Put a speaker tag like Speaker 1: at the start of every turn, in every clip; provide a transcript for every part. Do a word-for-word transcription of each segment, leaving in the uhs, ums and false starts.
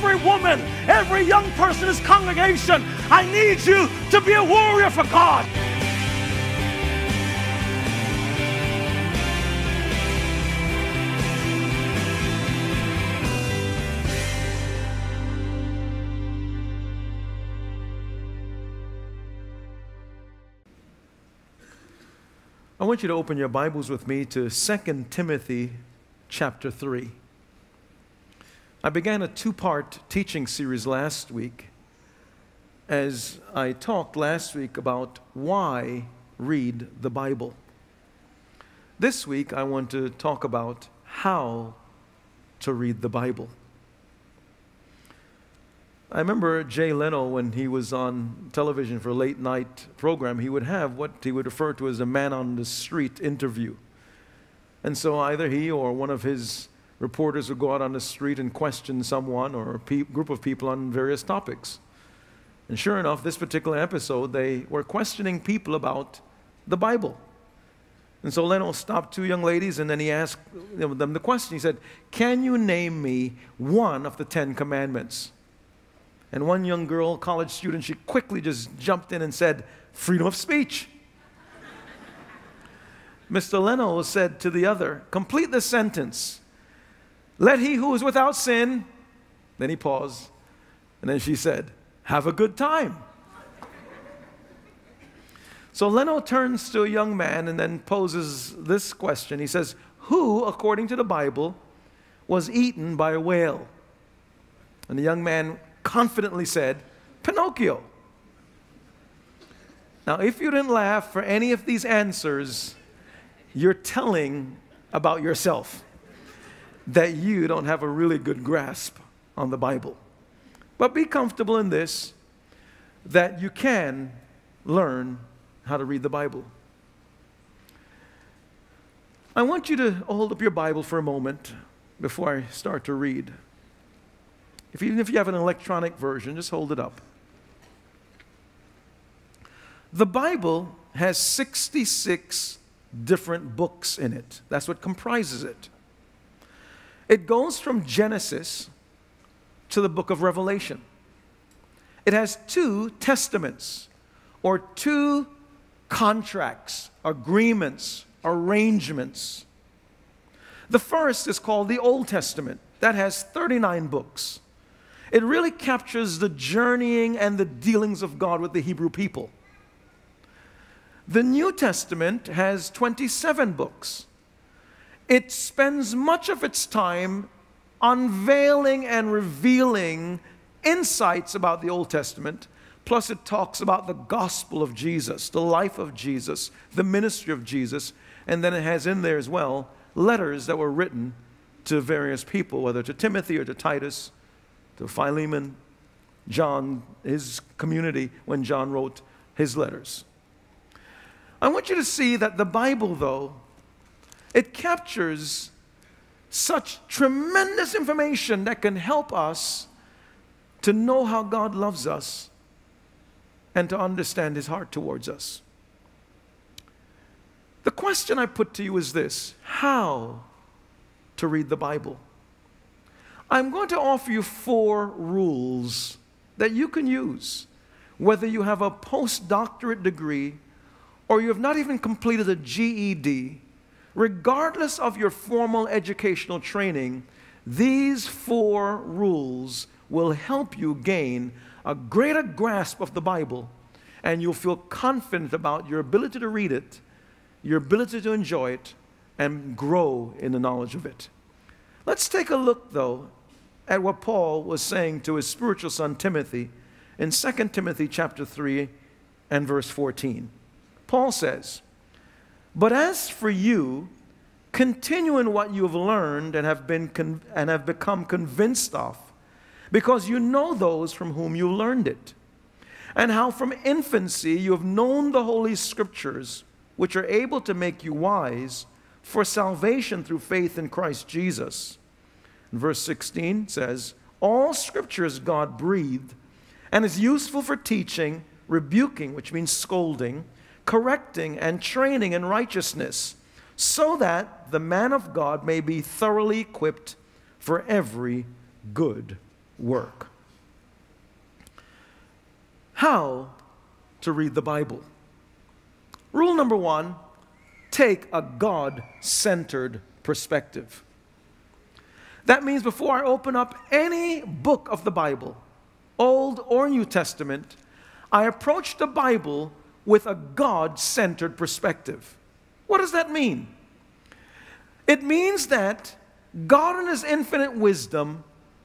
Speaker 1: every woman, every young person in this congregation, I need you to be a warrior for God. I want you to open your Bibles with me to Second Timothy chapter three. I began a two-part teaching series last week as I talked last week about why read the Bible. This week I want to talk about how to read the Bible. I remember Jay Leno, when he was on television for a late night program, he would have what he would refer to as a man on the street interview. And so either he or one of his reporters would go out on the street and question someone or a pe- group of people on various topics. And sure enough, this particular episode, they were questioning people about the Bible. And so Leno stopped two young ladies and then he asked them the question. He said, "Can you name me one of the Ten Commandments?" And one young girl, college student, she quickly just jumped in and said, "Freedom of speech." Mister Leno said to the other, "Complete the sentence. Let he who is without sin," then he paused, and then she said, "have a good time." So Leno turns to a young man and then poses this question. He says, "Who, according to the Bible, was eaten by a whale?" And the young man confidently said, "Pinocchio." Now, if you didn't laugh for any of these answers, you're telling about yourself that you don't have a really good grasp on the Bible. But be comfortable in this, that you can learn how to read the Bible. I want you to hold up your Bible for a moment before I start to read. If, even if you have an electronic version, just hold it up. The Bible has sixty-six different books in it. That's what comprises it. It goes from Genesis to the book of Revelation. It has two testaments, or two contracts, agreements, arrangements. The first is called the Old Testament. That has thirty-nine books. It really captures the journeying and the dealings of God with the Hebrew people. The New Testament has twenty-seven books. It spends much of its time unveiling and revealing insights about the Old Testament, plus it talks about the gospel of Jesus, the life of Jesus, the ministry of Jesus, and then it has in there as well letters that were written to various people, whether to Timothy or to Titus, to Philemon, John, his community, when John wrote his letters. I want you to see that the Bible, though, it captures such tremendous information that can help us to know how God loves us and to understand His heart towards us. The question I put to you is this: how to read the Bible? I'm going to offer you four rules that you can use, whether you have a postdoctorate degree or you have not even completed a G E D. Regardless of your formal educational training, these four rules will help you gain a greater grasp of the Bible, and you'll feel confident about your ability to read it, your ability to enjoy it, and grow in the knowledge of it. Let's take a look, though, at what Paul was saying to his spiritual son Timothy in Second Timothy chapter three and verse fourteen. Paul says, "But as for you, continue in what you have learned and have been con- and have become convinced of, because you know those from whom you learned it, and how from infancy you have known the Holy Scriptures, which are able to make you wise for salvation through faith in Christ Jesus." And verse sixteen says, "All Scripture is God-breathed and is useful for teaching, rebuking," which means scolding, "correcting and training in righteousness, so that the man of God may be thoroughly equipped for every good work. How to read the Bible? Rule number one, take a God-centered perspective. That means before I open up any book of the Bible, Old or New Testament, I approach the Bible with a God-centered perspective. What does that mean? It means that God in His infinite wisdom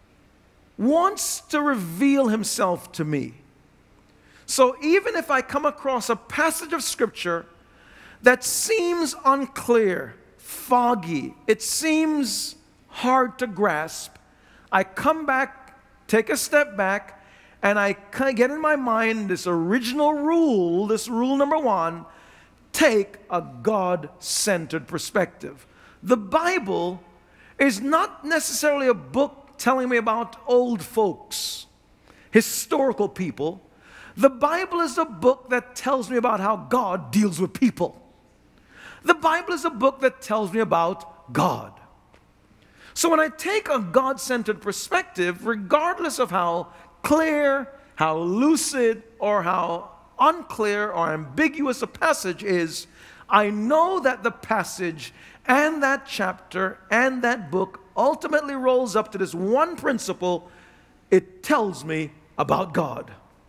Speaker 1: wants to reveal Himself to me. So even if I come across a passage of Scripture that seems unclear, foggy, it seems hard to grasp, I come back, take a step back, and I get in my mind this original rule, this rule number one, take a God-centered perspective. The Bible is not necessarily a book telling me about old folks, historical people. The Bible is a book that tells me about how God deals with people. The Bible is a book that tells me about God. So when I take a God-centered perspective, regardless of how clear, how lucid, or how unclear or ambiguous a passage is, I know that the passage and that chapter and that book ultimately rolls up to this one principle: it tells me about God.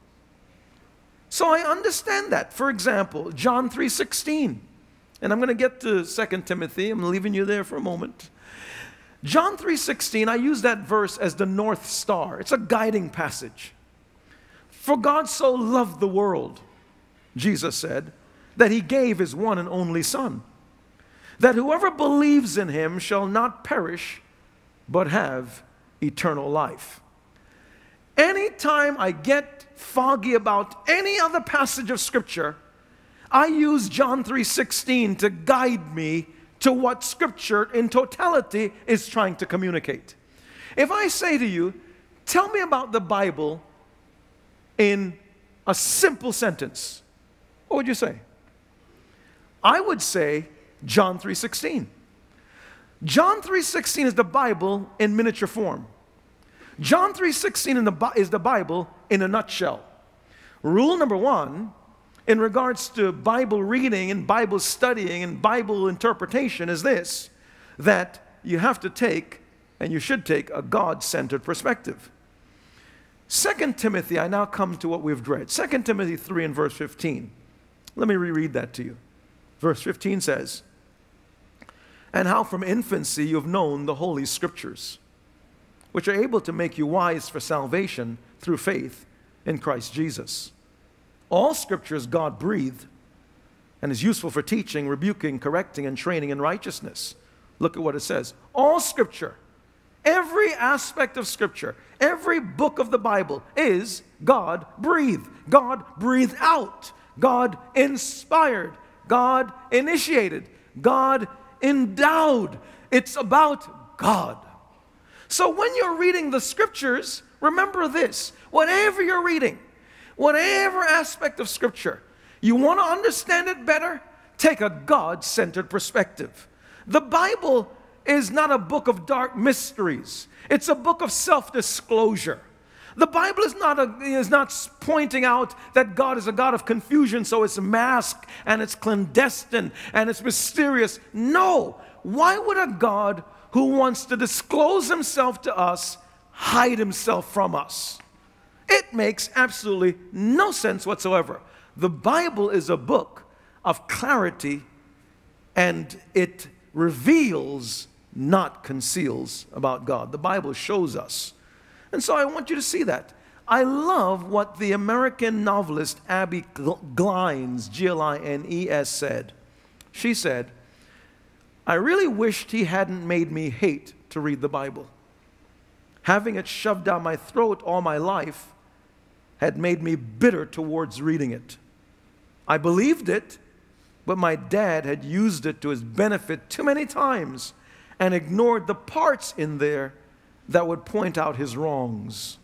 Speaker 1: So I understand that. For example, John three sixteen. And I'm going to get to Second Timothy. I'm leaving you there for a moment. John three sixteen, I use that verse as the North Star. It's a guiding passage. For God so loved the world, Jesus said, that He gave His one and only Son, that whoever believes in Him shall not perish, but have eternal life. Anytime I get foggy about any other passage of Scripture, I use John three sixteen to guide me to what Scripture in totality is trying to communicate. If I say to you, tell me about the Bible in a simple sentence, what would you say? I would say John three sixteen. John three sixteen is the Bible in miniature form. John three sixteen in the, is the Bible in a nutshell. Rule number one, in regards to Bible reading and Bible studying and Bible interpretation, is this: that you have to take, and you should take, a God-centered perspective. Second Timothy, I now come to what we've read. Second Timothy three and verse fifteen. Let me reread that to you. Verse fifteen says, "And how from infancy you have known the Holy Scriptures, which are able to make you wise for salvation through faith in Christ Jesus. All Scripture is God-breathed and is useful for teaching, rebuking, correcting, and training in righteousness." Look at what it says. All Scripture, every aspect of Scripture, every book of the Bible is God-breathed, God-breathed out, God-inspired, God-initiated, God-endowed. It's about God. So when you're reading the Scriptures, remember this: whatever you're reading, whatever aspect of Scripture, you want to understand it better, take a God-centered perspective. The Bible is not a book of dark mysteries. It's a book of self-disclosure. The Bible is not, a, is not pointing out that God is a God of confusion, so it's masked and it's clandestine and it's mysterious. No. Why would a God who wants to disclose Himself to us hide Himself from us? It makes absolutely no sense whatsoever. The Bible is a book of clarity, and it reveals, not conceals, about God. The Bible shows us. And so I want you to see that. I love what the American novelist Abby Glines, G L I N E S, said. She said, "I really wished He hadn't made me hate to read the Bible. Having it shoved down my throat all my life had made me bitter towards reading it. I believed it, but my dad had used it to his benefit too many times and ignored the parts in there that would point out his wrongs."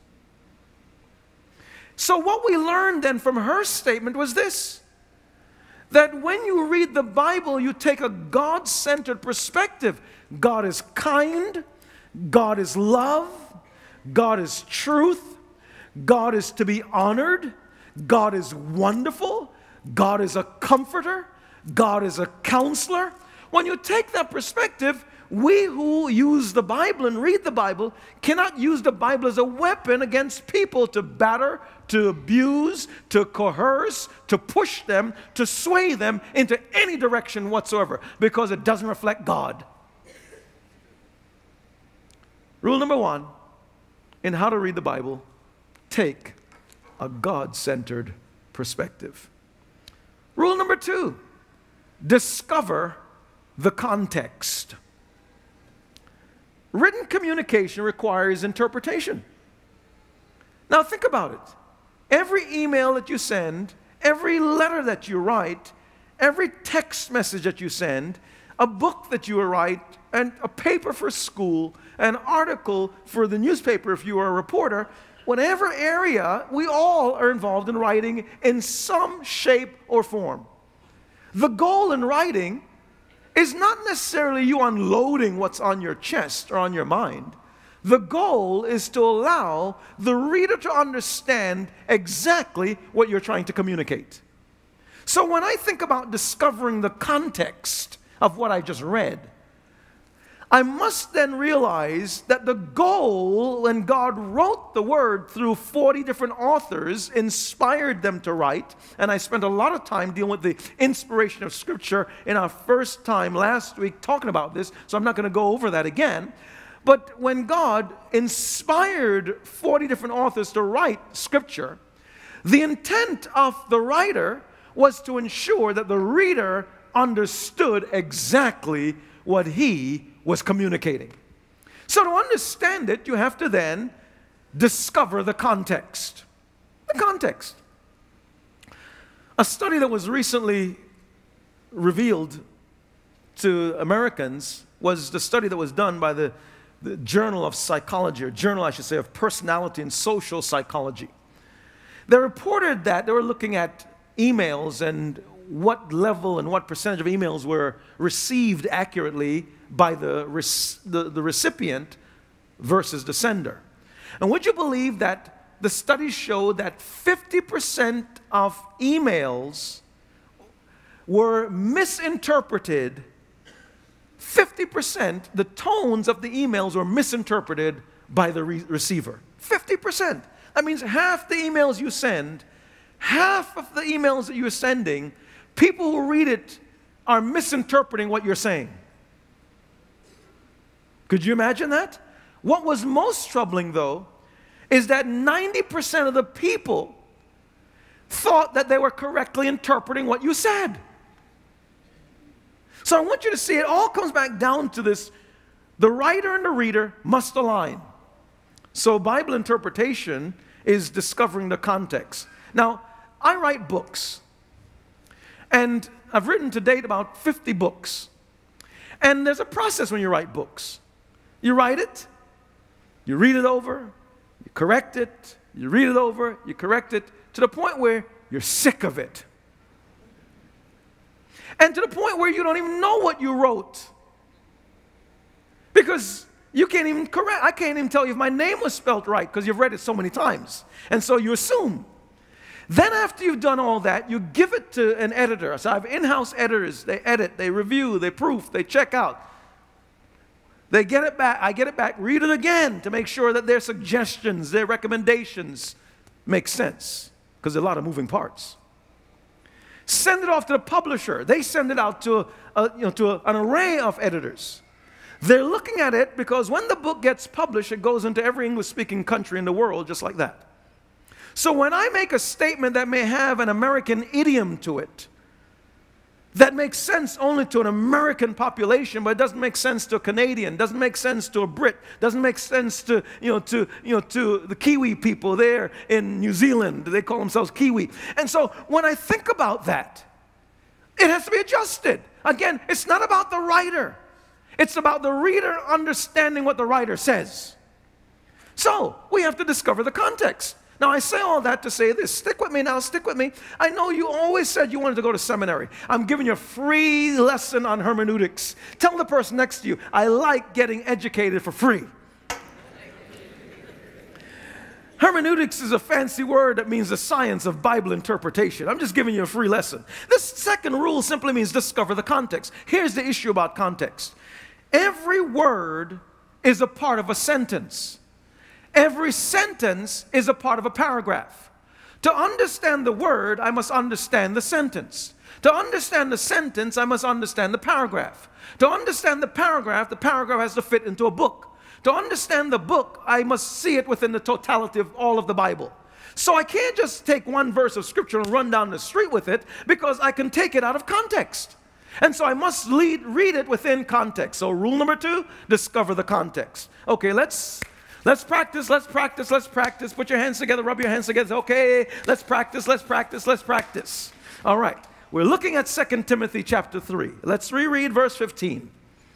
Speaker 1: So what we learned then from her statement was this: that when you read the Bible, you take a God-centered perspective. God is kind, God is love, God is truth. God is to be honored. God is wonderful. God is a comforter. God is a counselor. When you take that perspective, we who use the Bible and read the Bible cannot use the Bible as a weapon against people to batter, to abuse, to coerce, to push them, to sway them into any direction whatsoever, because it doesn't reflect God. Rule number one in how to read the Bible: take a God-centered perspective. Rule number two, discover the context. Written communication requires interpretation. Now think about it. Every email that you send, every letter that you write, every text message that you send, a book that you write, and a paper for school, an article for the newspaper if you are a reporter, whatever area, we all are involved in writing in some shape or form. The goal in writing is not necessarily you unloading what's on your chest or on your mind. The goal is to allow the reader to understand exactly what you're trying to communicate. So when I think about discovering the context of what I just read, I must then realize that the goal, when God wrote the Word through forty different authors, inspired them to write, and I spent a lot of time dealing with the inspiration of Scripture in our first time last week talking about this, so I'm not going to go over that again. But when God inspired forty different authors to write Scripture, the intent of the writer was to ensure that the reader understood exactly what he was communicating. So to understand it, you have to then discover the context. The context. A study that was recently revealed to Americans was the study that was done by the, the Journal of Psychology, or Journal, I should say, of Personality and Social Psychology. They reported that they were looking at emails and what level and what percentage of emails were received accurately by the, the, the recipient versus the sender. And would you believe that the studies showed that fifty percent of emails were misinterpreted? fifty percent, the tones of the emails were misinterpreted by the re receiver. fifty percent. That means half the emails you send, half of the emails that you're sending, people who read it are misinterpreting what you're saying. Could you imagine that? What was most troubling, though, is that ninety percent of the people thought that they were correctly interpreting what you said. So I want you to see it all comes back down to this: the writer and the reader must align. So Bible interpretation is discovering the context. Now, I write books, and I've written to date about fifty books. And there's a process when you write books. You write it, you read it over, you correct it, you read it over, you correct it, to the point where you're sick of it. And to the point where you don't even know what you wrote. Because you can't even correct, I can't even tell you if my name was spelled right because you've read it so many times. And so you assume. Then after you've done all that, you give it to an editor. So I have in-house editors. They edit, they review, they proof, they check out. They get it back, I get it back, read it again to make sure that their suggestions, their recommendations make sense, because there are a lot of moving parts. Send it off to the publisher. They send it out to, a, you know, to a, an array of editors. They're looking at it because when the book gets published, it goes into every English-speaking country in the world just like that. So when I make a statement that may have an American idiom to it, that makes sense only to an American population, but it doesn't make sense to a Canadian, doesn't make sense to a Brit, doesn't make sense to, you know, to, you know, to the Kiwi people there in New Zealand. They call themselves Kiwi. And so when I think about that, it has to be adjusted. Again, it's not about the writer. It's about the reader understanding what the writer says. So we have to discover the context. Now, I say all that to say this. Stick with me now, stick with me. I know you always said you wanted to go to seminary. I'm giving you a free lesson on hermeneutics. Tell the person next to you, I like getting educated for free. Hermeneutics is a fancy word that means the science of Bible interpretation. I'm just giving you a free lesson. This second rule simply means discover the context. Here's the issue about context. Every word is a part of a sentence. Every sentence is a part of a paragraph. To understand the word, I must understand the sentence. To understand the sentence, I must understand the paragraph. To understand the paragraph, the paragraph has to fit into a book. To understand the book, I must see it within the totality of all of the Bible. So I can't just take one verse of Scripture and run down the street with it, because I can take it out of context. And so I must lead, read it within context. So rule number two, discover the context. Okay, let's, let's practice, let's practice, let's practice. Put your hands together, rub your hands together. Okay, let's practice, let's practice, let's practice. All right, we're looking at Second Timothy chapter three. Let's reread verse fifteen.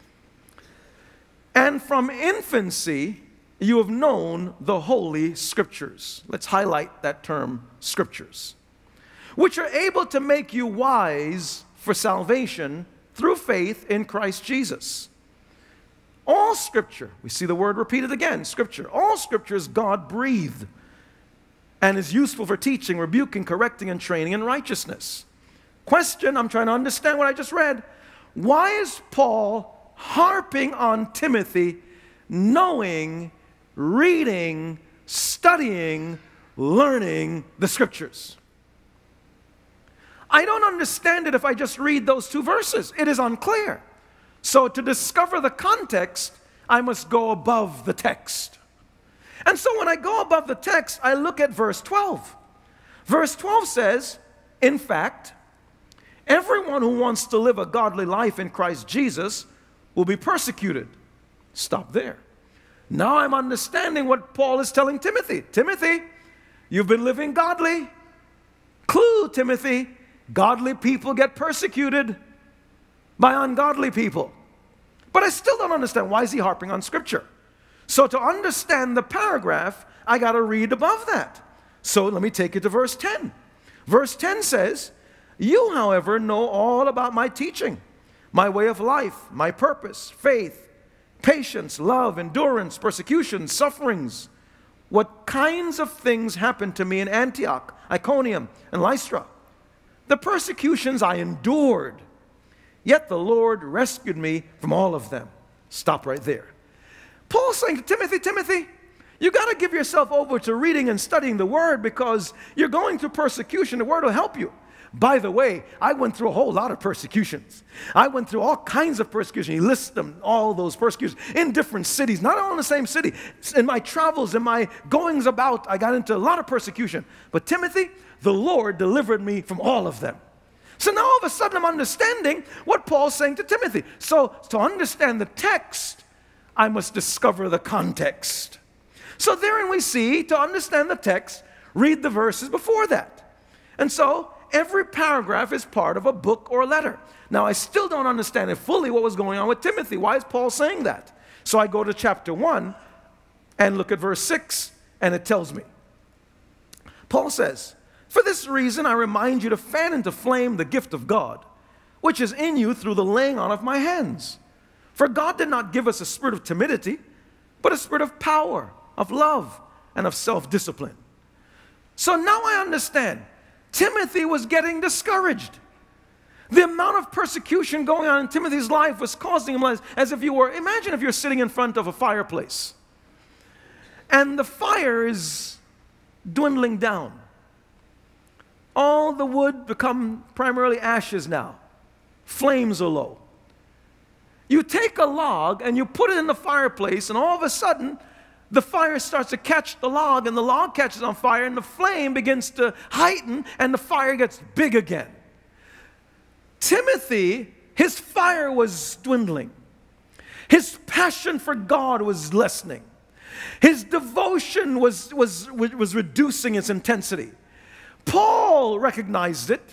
Speaker 1: And from infancy you have known the Holy Scriptures. Let's highlight that term, Scriptures, which are able to make you wise for salvation through faith in Christ Jesus. All Scripture, we see the word repeated again, Scripture. All Scripture is God-breathed and is useful for teaching, rebuking, correcting, and training in righteousness. Question, I'm trying to understand what I just read. Why is Paul harping on Timothy knowing, reading, studying, learning the Scriptures? I don't understand it if I just read those two verses. It is unclear. So to discover the context, I must go above the text. And so when I go above the text, I look at verse twelve. Verse twelve says, in fact, everyone who wants to live a godly life in Christ Jesus will be persecuted. Stop there. Now I'm understanding what Paul is telling Timothy. Timothy, you've been living godly. Clue, Timothy, godly people get persecuted by ungodly people. But I still don't understand, why is he harping on Scripture? So to understand the paragraph, I got to read above that. So let me take you to verse ten. Verse ten says, you, however, know all about my teaching, my way of life, my purpose, faith, patience, love, endurance, persecution, sufferings. What kinds of things happened to me in Antioch, Iconium, and Lystra? The persecutions I endured, yet the Lord rescued me from all of them. Stop right there. Paul's saying to Timothy, Timothy, you got to give yourself over to reading and studying the Word, because you're going through persecution. The Word will help you. By the way, I went through a whole lot of persecutions. I went through all kinds of persecution. He lists them, all those persecutions, in different cities, not all in the same city. In my travels, in my goings about, I got into a lot of persecution. But Timothy, the Lord delivered me from all of them. So now all of a sudden I'm understanding what Paul's saying to Timothy. So to understand the text, I must discover the context. So therein we see, to understand the text, read the verses before that. And so every paragraph is part of a book or a letter. Now, I still don't understand it fully what was going on with Timothy. Why is Paul saying that? So I go to chapter one and look at verse six, and it tells me. Paul says, for this reason I remind you to fan into flame the gift of God, which is in you through the laying on of my hands. For God did not give us a spirit of timidity, but a spirit of power, of love, and of self-discipline. So now I understand. Timothy was getting discouraged. The amount of persecution going on in Timothy's life was causing him, as if you were, imagine if you're sitting in front of a fireplace and the fire is dwindling down. All the wood become primarily ashes now. Flames are low. You take a log and you put it in the fireplace, and all of a sudden the fire starts to catch the log, and the log catches on fire, and the flame begins to heighten, and the fire gets big again. Timothy, his fire was dwindling. His passion for God was lessening. His devotion was, was, was reducing its intensity. Paul recognized it.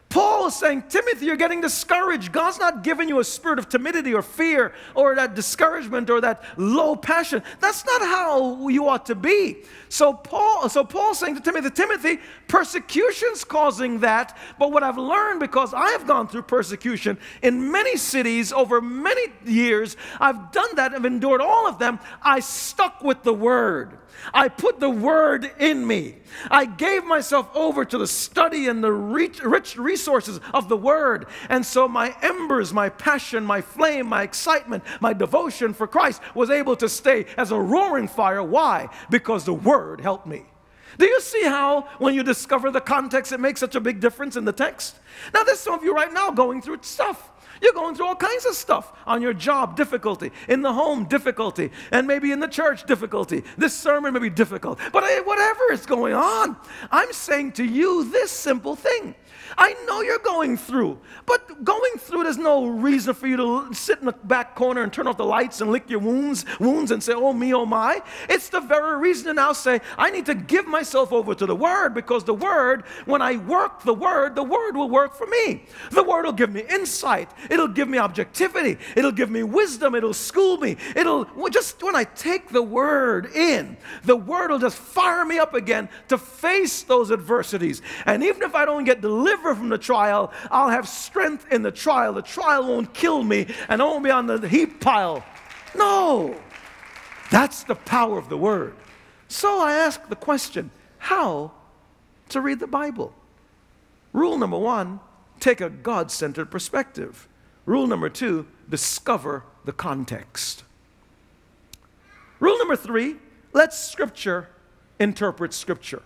Speaker 1: Paul is saying, Timothy, you're getting discouraged. God's not giving you a spirit of timidity or fear or that discouragement or that low passion. That's not how you ought to be. So Paul, so Paul's saying to Timothy, Timothy, persecution's causing that. But what I've learned, because I have gone through persecution in many cities over many years, I've done that, I've endured all of them. I stuck with the word. I put the word in me. I gave myself over to the study and the rich resources of the word. And so my embers, my passion, my flame, my excitement, my devotion for Christ was able to stay as a roaring fire. Why? Because the word helped me. Do you see how when you discover the context, it makes such a big difference in the text? Now, there's some of you right now going through stuff. You're going through all kinds of stuff. On your job, difficulty. In the home, difficulty. And maybe in the church, difficulty. This sermon may be difficult. But whatever is going on, I'm saying to you this simple thing. I know you're going through, but going through, there's no reason for you to sit in the back corner and turn off the lights and lick your wounds, wounds and say, oh me, oh my. It's the very reason to now say, I need to give myself over to the Word, because the Word, when I work the Word, the Word will work for me. The Word will give me insight. It'll give me objectivity. It'll give me wisdom. It'll school me. It'll, just when I take the Word in, the Word will just fire me up again to face those adversities. And even if I don't get delivered from the trial, I'll have strength in the trial. The trial won't kill me, and I won't be on the heap pile. No, that's the power of the Word. So I ask the question, how to read the Bible? Rule number one, take a God-centered perspective. Rule number two, discover the context. Rule number three, let Scripture interpret Scripture.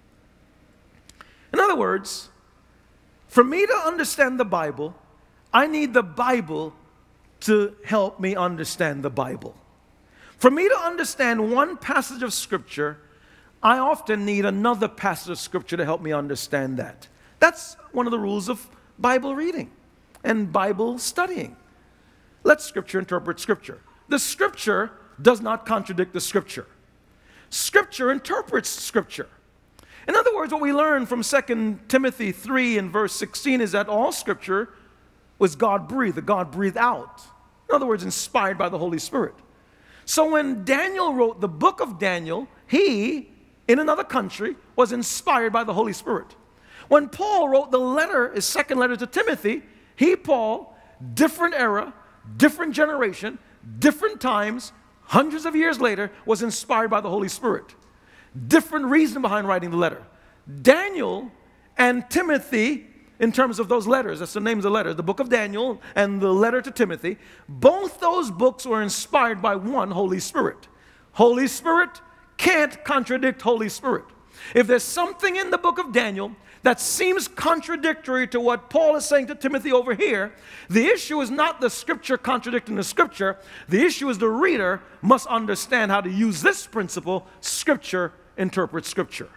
Speaker 1: In other words, for me to understand the Bible, I need the Bible to help me understand the Bible. For me to understand one passage of Scripture, I often need another passage of Scripture to help me understand that. That's one of the rules of Bible reading and Bible studying. Let Scripture interpret Scripture. The Scripture does not contradict the Scripture. Scripture interprets Scripture. In other words, what we learn from Second Timothy three and verse sixteen is that all Scripture was God-breathed, that God breathed out. In other words, inspired by the Holy Spirit. So when Daniel wrote the book of Daniel, he, in another country, was inspired by the Holy Spirit. When Paul wrote the letter, his second letter to Timothy, he, Paul, different era, different generation, different times, hundreds of years later, was inspired by the Holy Spirit. Different reason behind writing the letter. Daniel and Timothy, in terms of those letters, that's the names of the letters, the book of Daniel and the letter to Timothy, both those books were inspired by one Holy Spirit. Holy Spirit can't contradict Holy Spirit. If there's something in the book of Daniel that seems contradictory to what Paul is saying to Timothy over here, the issue is not the Scripture contradicting the Scripture. The issue is the reader must understand how to use this principle, Scripture interprets Scripture.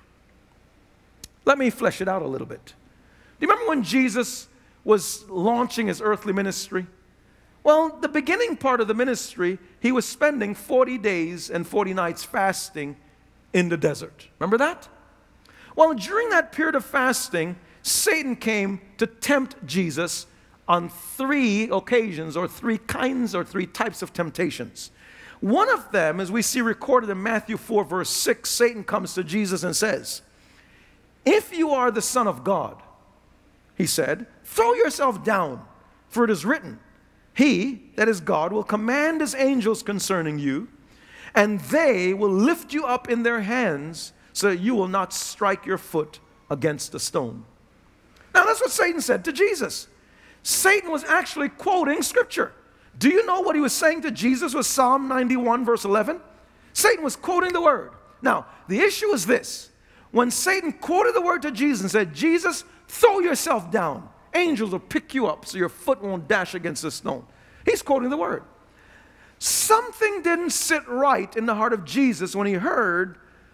Speaker 1: Let me flesh it out a little bit. Do you remember when Jesus was launching his earthly ministry? Well, the beginning part of the ministry, he was spending forty days and forty nights fasting in the desert. Remember that? Well, during that period of fasting, Satan came to tempt Jesus on three occasions, or three kinds, or three types of temptations. One of them, as we see recorded in Matthew four, verse six, Satan comes to Jesus and says, if you are the Son of God, he said, throw yourself down, for it is written, he, that is God, will command his angels concerning you, and they will lift you up in their hands, so that you will not strike your foot against a stone. Now that's what Satan said to Jesus. Satan was actually quoting Scripture. Do you know what he was saying to Jesus was Psalm ninety-one verse eleven? Satan was quoting the word. Now, the issue is this. When Satan quoted the word to Jesus and said, Jesus, throw yourself down. Angels will pick you up so your foot won't dash against the stone. He's quoting the word. Something didn't sit right in the heart of Jesus when he heard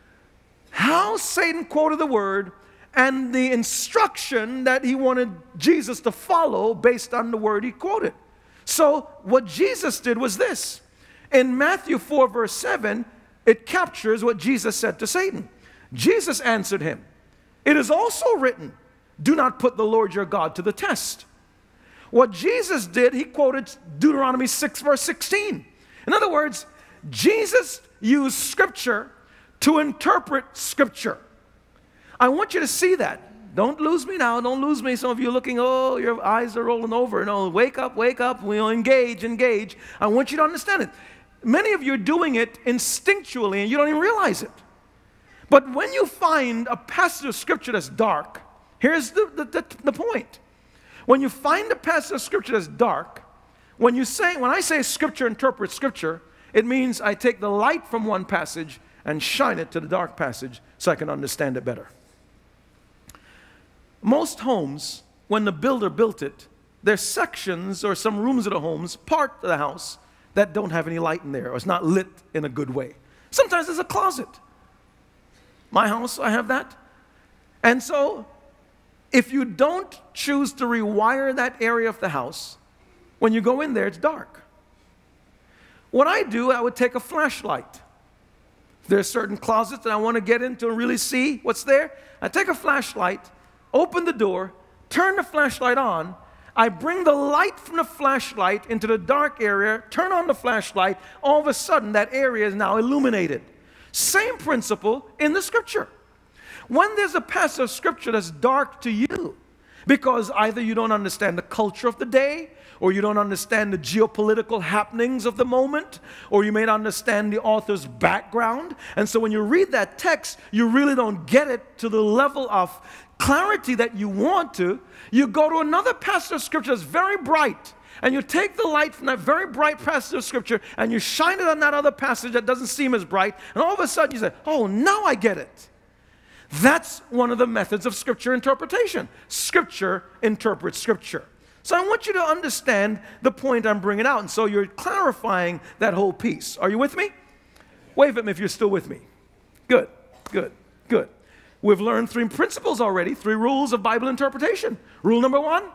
Speaker 1: how Satan quoted the word and the instruction that he wanted Jesus to follow based on the word he quoted. So what Jesus did was this. In Matthew four verse seven, it captures what Jesus said to Satan. Jesus answered him, it is also written, do not put the Lord your God to the test. What Jesus did, he quoted Deuteronomy six, verse sixteen. In other words, Jesus used Scripture to interpret Scripture. I want you to see that. Don't lose me now. Don't lose me. Some of you are looking, oh, your eyes are rolling over. No, wake up, wake up. We'll engage, engage. I want you to understand it. Many of you are doing it instinctually and you don't even realize it. But when you find a passage of Scripture that's dark, here's the, the, the, the point. When you find a passage of Scripture that's dark, when you say, when I say Scripture interprets Scripture, it means I take the light from one passage and shine it to the dark passage so I can understand it better. Most homes, when the builder built it, there's sections or some rooms of the homes, part of the house, that don't have any light in there or it's not lit in a good way. Sometimes there's a closet. My house, I have that. And so, if you don't choose to rewire that area of the house, when you go in there, it's dark. What I do, I would take a flashlight. There's certain closets that I want to get into and really see what's there. I take a flashlight, open the door, turn the flashlight on. I bring the light from the flashlight into the dark area, turn on the flashlight. All of a sudden, that area is now illuminated. Same principle in the Scripture. When there's a passage of Scripture that's dark to you, because either you don't understand the culture of the day, or you don't understand the geopolitical happenings of the moment, or you may not understand the author's background, and so when you read that text, you really don't get it to the level of clarity that you want to, you go to another passage of Scripture that's very bright, and you take the light from that very bright passage of Scripture, and you shine it on that other passage that doesn't seem as bright, and all of a sudden you say, oh, now I get it. That's one of the methods of Scripture interpretation. Scripture interprets Scripture. So I want you to understand the point I'm bringing out, and so you're clarifying that whole piece. Are you with me? Wave at me if you're still with me. Good, good, good. We've learned three principles already, three rules of Bible interpretation. Rule number one,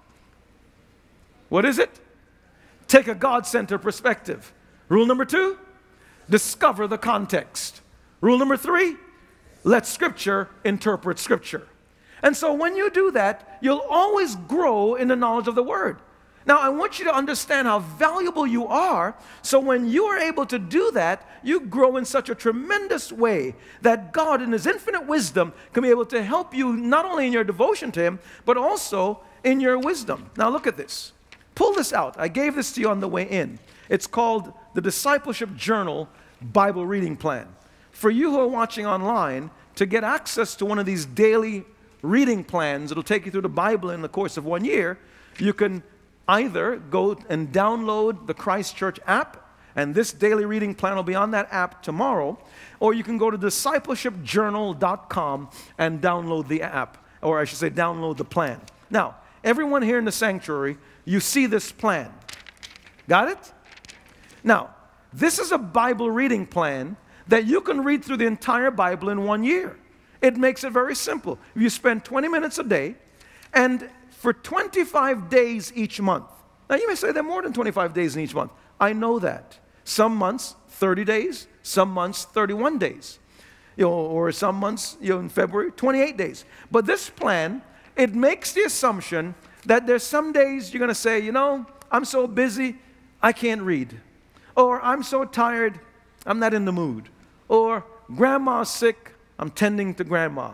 Speaker 1: what is it? Take a God-centered perspective. Rule number two, discover the context. Rule number three, let Scripture interpret Scripture. And so when you do that, you'll always grow in the knowledge of the Word. Now, I want you to understand how valuable you are, so when you are able to do that, you grow in such a tremendous way that God, in His infinite wisdom, can be able to help you not only in your devotion to Him, but also in your wisdom. Now, look at this. Pull this out. I gave this to you on the way in. It's called the Discipleship Journal Bible Reading Plan. For you who are watching online, to get access to one of these daily reading plans, it'll take you through the Bible in the course of one year, you can either go and download the Christ Church app, and this daily reading plan will be on that app tomorrow, or you can go to discipleship journal dot com and download the app, or I should say download the plan. Now, everyone here in the sanctuary, you see this plan. Got it? Now, this is a Bible reading plan that you can read through the entire Bible in one year. It makes it very simple. If you spend twenty minutes a day, and for twenty-five days each month. Now you may say there are more than twenty-five days in each month. I know that. Some months, thirty days. Some months, thirty-one days. You know, or some months, you know, in February, twenty-eight days. But this plan, it makes the assumption that there's some days you're going to say, you know, I'm so busy, I can't read. Or I'm so tired, I'm not in the mood. Or grandma's sick, I'm tending to grandma.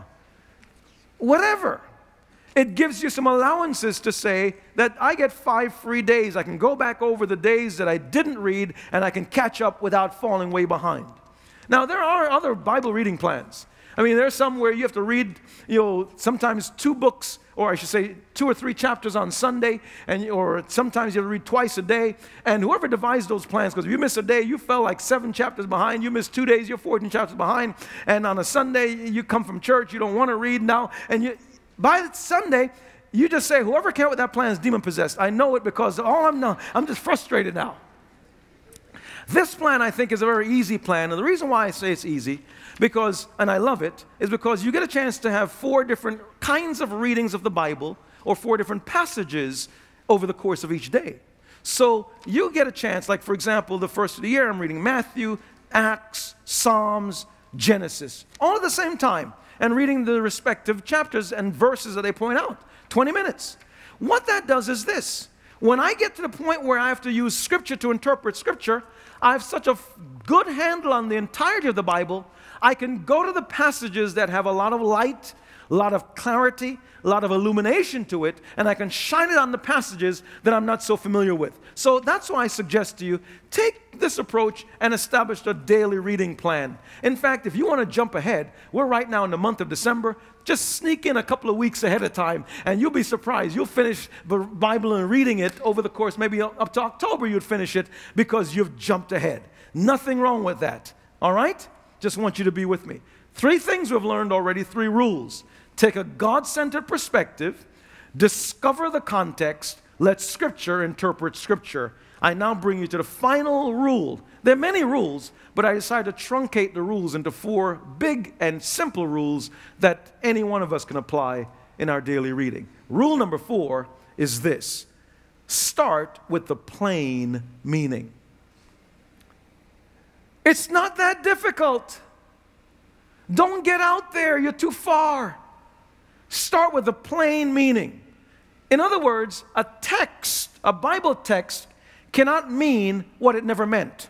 Speaker 1: Whatever. It gives you some allowances to say that I get five free days. I can go back over the days that I didn't read, and I can catch up without falling way behind. Now, there are other Bible reading plans. I mean, there's some where you have to read, you know, sometimes two books, or I should say two or three chapters on Sunday, and or sometimes you have to read twice a day. And whoever devised those plans, because if you miss a day, you fell like seven chapters behind. You miss two days, you're fourteen chapters behind. And on a Sunday, you come from church, you don't want to read now, and you, by Sunday, you just say, whoever came up with that plan is demon-possessed. I know it because all I'm now, I'm just frustrated now. This plan, I think, is a very easy plan. And the reason why I say it's easy, because, and I love it, is because you get a chance to have four different kinds of readings of the Bible, or four different passages over the course of each day. So you get a chance, like for example, the first of the year, I'm reading Matthew, Acts, Psalms, Genesis, all at the same time, and reading the respective chapters and verses that they point out. twenty minutes. What that does is this. When I get to the point where I have to use Scripture to interpret Scripture, I have such a good handle on the entirety of the Bible, I can go to the passages that have a lot of light, a lot of clarity, a lot of illumination to it, and I can shine it on the passages that I'm not so familiar with. So that's why I suggest to you, take this approach and establish a daily reading plan. In fact, if you want to jump ahead, we're right now in the month of December. Just sneak in a couple of weeks ahead of time, and you'll be surprised. You'll finish the Bible and reading it over the course, maybe up to October you'd finish it because you've jumped ahead. Nothing wrong with that, all right? Just want you to be with me. Three things we've learned already, three rules. Take a God-centered perspective, discover the context, let Scripture interpret Scripture. I now bring you to the final rule. There are many rules, but I decided to truncate the rules into four big and simple rules that any one of us can apply in our daily reading. Rule number four is this: start with the plain meaning. It's not that difficult. Don't get out there, you're too far. Start with the plain meaning. In other words, a text, a Bible text, cannot mean what it never meant.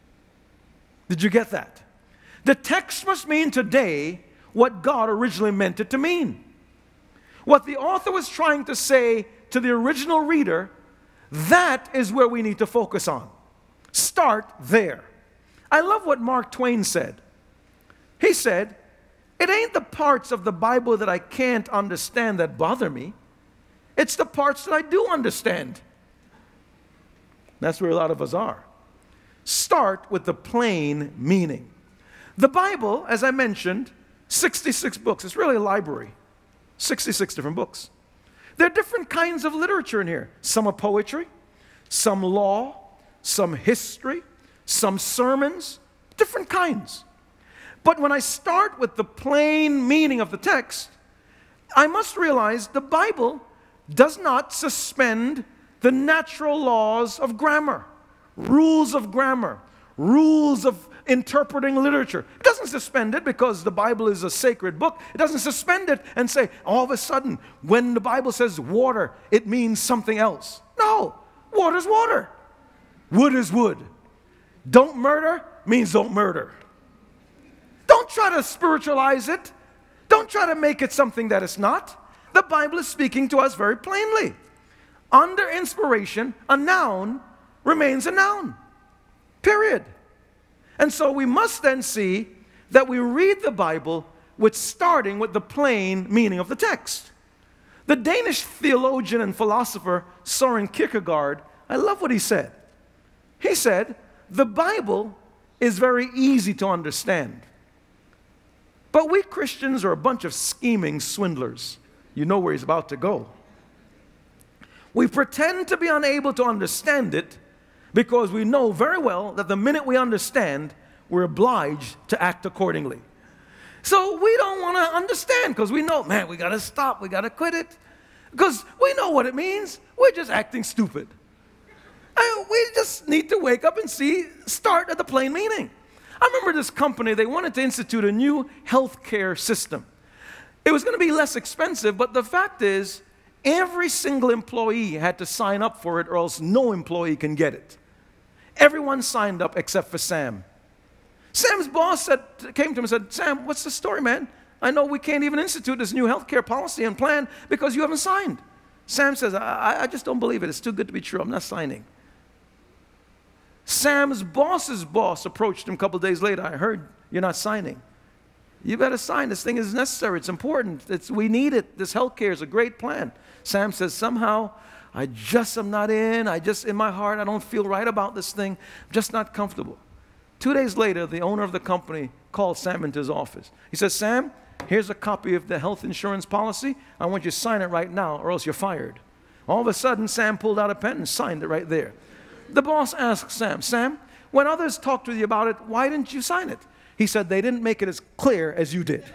Speaker 1: Did you get that? The text must mean today what God originally meant it to mean. What the author was trying to say to the original reader, that is where we need to focus on. Start there. I love what Mark Twain said. He said, "It ain't the parts of the Bible that I can't understand that bother me. It's the parts that I do understand." That's where a lot of us are. Start with the plain meaning. The Bible, as I mentioned, sixty-six books. It's really a library. sixty-six different books. There are different kinds of literature in here. Some are poetry, some law, some history, some sermons, different kinds. But when I start with the plain meaning of the text, I must realize the Bible does not suspend the natural laws of grammar, rules of grammar, rules of interpreting literature. It doesn't suspend it because the Bible is a sacred book. It doesn't suspend it and say, all of a sudden, when the Bible says water, it means something else. No, water's water. Wood is wood. Don't murder means don't murder. Don't try to spiritualize it. Don't try to make it something that it's not. The Bible is speaking to us very plainly. Under inspiration, a noun remains a noun. Period. And so we must then see that we read the Bible with starting with the plain meaning of the text. The Danish theologian and philosopher Søren Kierkegaard, I love what he said. He said, the Bible is very easy to understand. But we Christians are a bunch of scheming swindlers. You know where he's about to go. We pretend to be unable to understand it because we know very well that the minute we understand, we're obliged to act accordingly. So we don't want to understand because we know, man, we got to stop, we got to quit it. Because we know what it means. We're just acting stupid. And we just need to wake up and see, start at the plain meaning. I remember this company, they wanted to institute a new healthcare system. It was going to be less expensive, but the fact is, every single employee had to sign up for it or else no employee can get it. Everyone signed up except for Sam. Sam's boss said, came to him and said, Sam, what's the story, man? I know we can't even institute this new healthcare policy and plan because you haven't signed. Sam says, I, I just don't believe it. It's too good to be true. I'm not signing. Sam's boss's boss approached him a couple of days later. I heard you're not signing. You better sign. This thing is necessary. It's important. It's, we need it. This healthcare is a great plan. Sam says, somehow, I just am not in. I just, in my heart, I don't feel right about this thing. I'm just not comfortable. Two days later, the owner of the company called Sam into his office. He says, Sam, here's a copy of the health insurance policy. I want you to sign it right now or else you're fired. All of a sudden, Sam pulled out a pen and signed it right there. The boss asked Sam, Sam, when others talked with you about it, why didn't you sign it? He said, they didn't make it as clear as you did.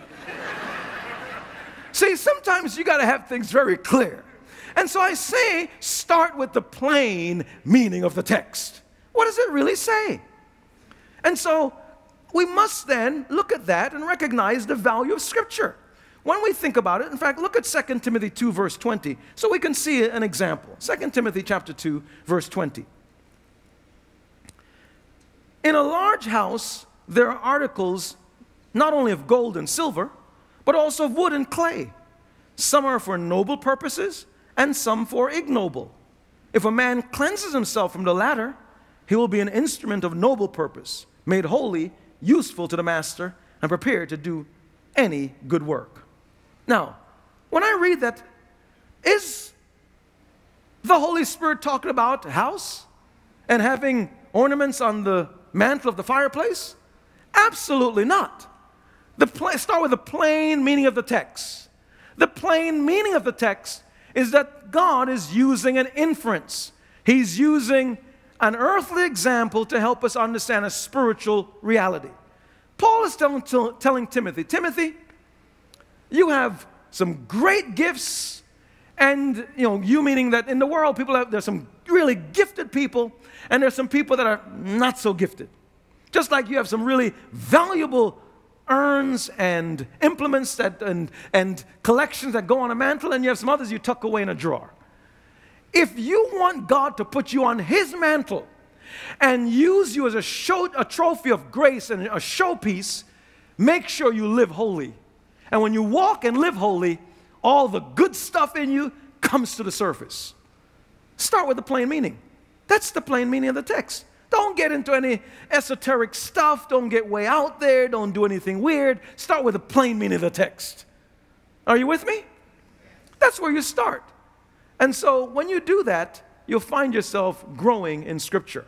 Speaker 1: See, sometimes you got to have things very clear. And so I say, start with the plain meaning of the text. What does it really say? And so we must then look at that and recognize the value of Scripture. When we think about it, in fact, look at Second Timothy two, verse twenty, so we can see an example. Second Timothy chapter two, verse twenty. In a large house, there are articles not only of gold and silver, but also of wood and clay. Some are for noble purposes, and some for ignoble. If a man cleanses himself from the latter, he will be an instrument of noble purpose, made holy, useful to the master, and prepared to do any good work. Now, when I read that, is the Holy Spirit talking about a house and having ornaments on the mantle of the fireplace? Absolutely not. The pla- start with the plain meaning of the text. The plain meaning of the text is that God is using an inference. He's using an earthly example to help us understand a spiritual reality. Paul is telling, telling Timothy, Timothy, you have some great gifts, and you know, you meaning that in the world, people have, there's some really gifted people, and there's some people that are not so gifted. Just like you have some really valuable urns and implements that, and, and collections that go on a mantle, and you have some others you tuck away in a drawer. If you want God to put you on His mantle and use you as a, show, a trophy of grace and a showpiece, make sure you live holy. And when you walk and live holy, all the good stuff in you comes to the surface. Start with the plain meaning. That's the plain meaning of the text. Don't get into any esoteric stuff. Don't get way out there. Don't do anything weird. Start with the plain meaning of the text. Are you with me? That's where you start. And so when you do that, you'll find yourself growing in Scripture.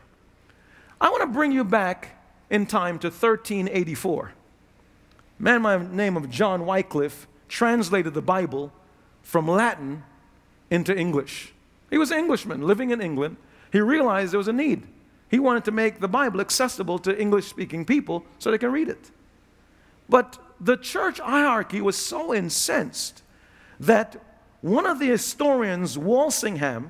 Speaker 1: I want to bring you back in time to thirteen eighty-four. A man by the name of John Wycliffe translated the Bible from Latin into English. He was an Englishman living in England. He realized there was a need. He wanted to make the Bible accessible to English-speaking people so they can read it. But the church hierarchy was so incensed that one of the historians, Walsingham,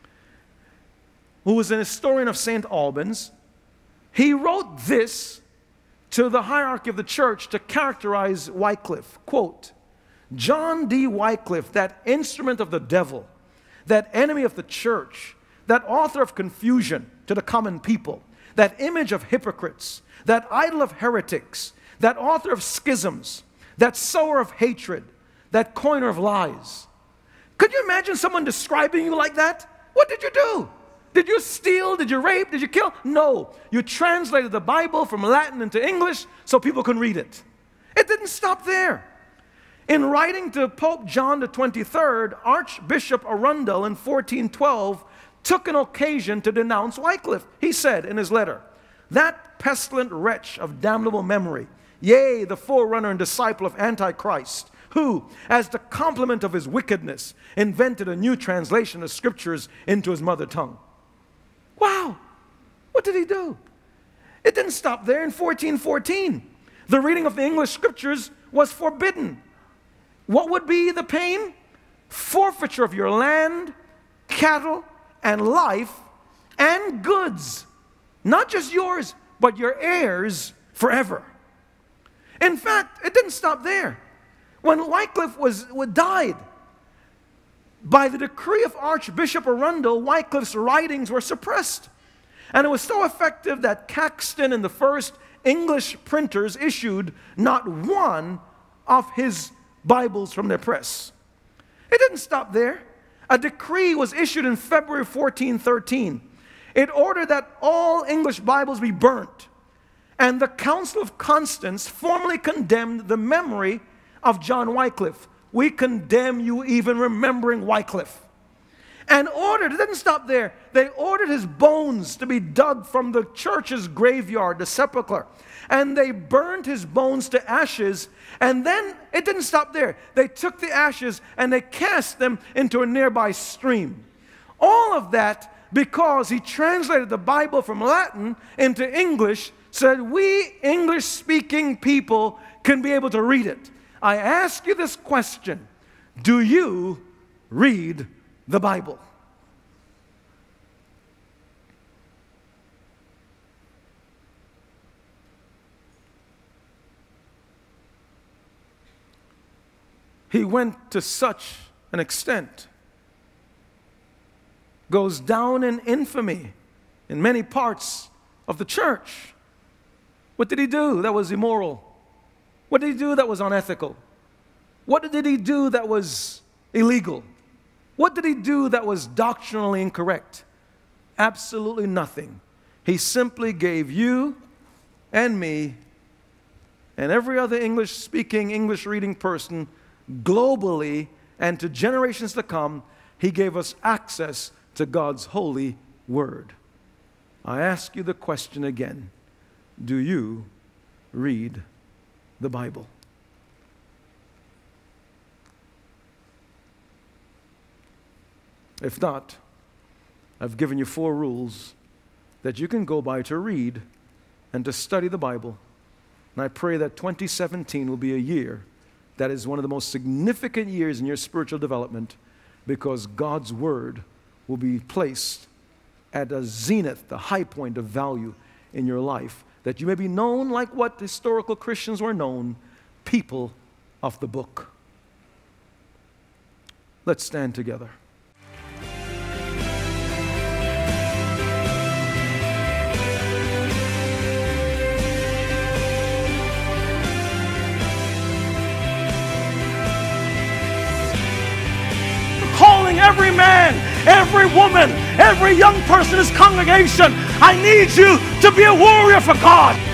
Speaker 1: who was an historian of Saint Albans, he wrote this to the hierarchy of the church to characterize Wycliffe. Quote, John D. Wycliffe, that instrument of the devil, that enemy of the church, that author of confusion to the common people, that image of hypocrites, that idol of heretics, that author of schisms, that sower of hatred, that coiner of lies. Could you imagine someone describing you like that? What did you do? Did you steal? Did you rape? Did you kill? No. You translated the Bible from Latin into English so people can read it. It didn't stop there. In writing to Pope John the twenty-third, Archbishop Arundel in fourteen twelve took an occasion to denounce Wycliffe. He said in his letter, that pestilent wretch of damnable memory, yea, the forerunner and disciple of Antichrist, who, as the complement of his wickedness, invented a new translation of scriptures into his mother tongue. Wow! What did he do? It didn't stop there. In fourteen fourteen, the reading of the English scriptures was forbidden. What would be the pain? Forfeiture of your land, cattle, and life, and goods. Not just yours, but your heirs forever. In fact, it didn't stop there. When Wycliffe was, was died, by the decree of Archbishop Arundel, Wycliffe's writings were suppressed. And it was so effective that Caxton and the first English printers issued not one of his Bibles from their press. It didn't stop there. A decree was issued in February fourteen thirteen. It ordered that all English Bibles be burnt. And the Council of Constance formally condemned the memory of John Wycliffe. We condemn you even remembering Wycliffe. And ordered, it didn't stop there, they ordered his bones to be dug from the church's graveyard, the sepulchre. And they burned his bones to ashes. And then it didn't stop there. They took the ashes and they cast them into a nearby stream. All of that because he translated the Bible from Latin into English so that we English-speaking people can be able to read it. I ask you this question: do you read the Bible? he went to such an extent, goes down in infamy in many parts of the church. What did he do that was immoral? What did he do that was unethical? What did he do that was illegal? What did he do that was doctrinally incorrect? Absolutely nothing. He simply gave you and me and every other English-speaking, English-reading person globally and to generations to come, he gave us access to God's holy word. I ask you the question again. Do you read the Bible? If not, I've given you four rules that you can go by to read and to study the Bible. And I pray that twenty seventeen will be a year that is one of the most significant years in your spiritual development, because God's word will be placed at a zenith, the high point of value in your life, that you may be known like what historical Christians were known, people of the book. Let's stand together. Calling every man, every woman, every young person in this congregation, I need you to be a warrior for God.